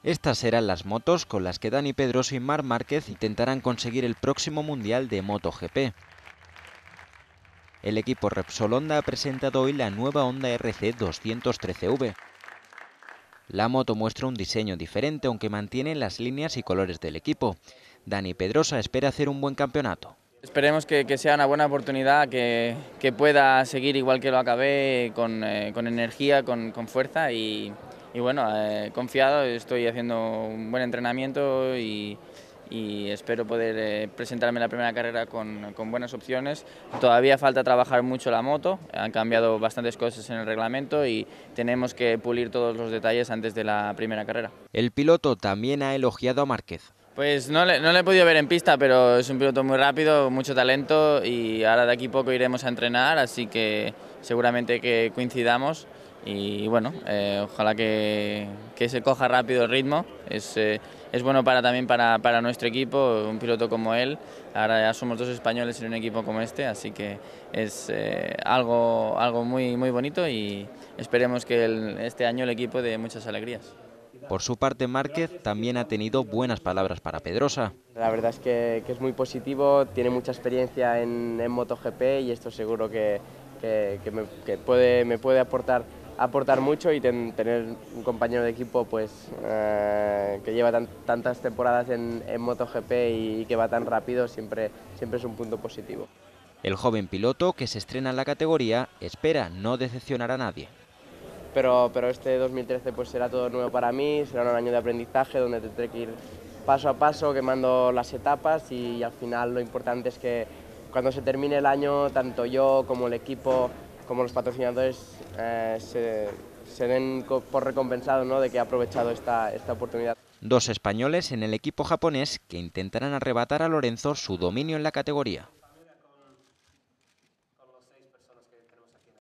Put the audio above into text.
Estas serán las motos con las que Dani Pedrosa y Marc Márquez intentarán conseguir el próximo Mundial de MotoGP. El equipo Repsol Honda ha presentado hoy la nueva Honda RC 213V. La moto muestra un diseño diferente, aunque mantiene las líneas y colores del equipo. Dani Pedrosa espera hacer un buen campeonato. Esperemos que sea una buena oportunidad, que pueda seguir igual que lo acabé, con energía, con fuerza y bueno, confiado. Estoy haciendo un buen entrenamiento y espero poder presentarme en la primera carrera con buenas opciones. Todavía falta trabajar mucho la moto, han cambiado bastantes cosas en el reglamento y tenemos que pulir todos los detalles antes de la primera carrera. El piloto también ha elogiado a Márquez. Pues no le he podido ver en pista, pero es un piloto muy rápido, mucho talento y ahora de aquí a poco iremos a entrenar, así que seguramente que coincidamos y bueno, ojalá que se coja rápido el ritmo. Es bueno también para nuestro equipo, un piloto como él. Ahora ya somos dos españoles en un equipo como este, así que es algo muy bonito y esperemos que este año el equipo dé muchas alegrías. Por su parte, Márquez también ha tenido buenas palabras para Pedrosa. La verdad es que es muy positivo, tiene mucha experiencia en MotoGP y esto seguro que me puede aportar mucho, y tener un compañero de equipo pues, que lleva tantas temporadas en MotoGP y que va tan rápido siempre es un punto positivo. El joven piloto, que se estrena en la categoría, espera no decepcionar a nadie. Pero este 2013 pues será todo nuevo para mí, será un año de aprendizaje donde tendré que ir paso a paso quemando las etapas y al final lo importante es que cuando se termine el año tanto yo como el equipo como los patrocinadores se den por recompensado, ¿no?, de que he aprovechado esta oportunidad. Dos españoles en el equipo japonés que intentarán arrebatar a Lorenzo su dominio en la categoría.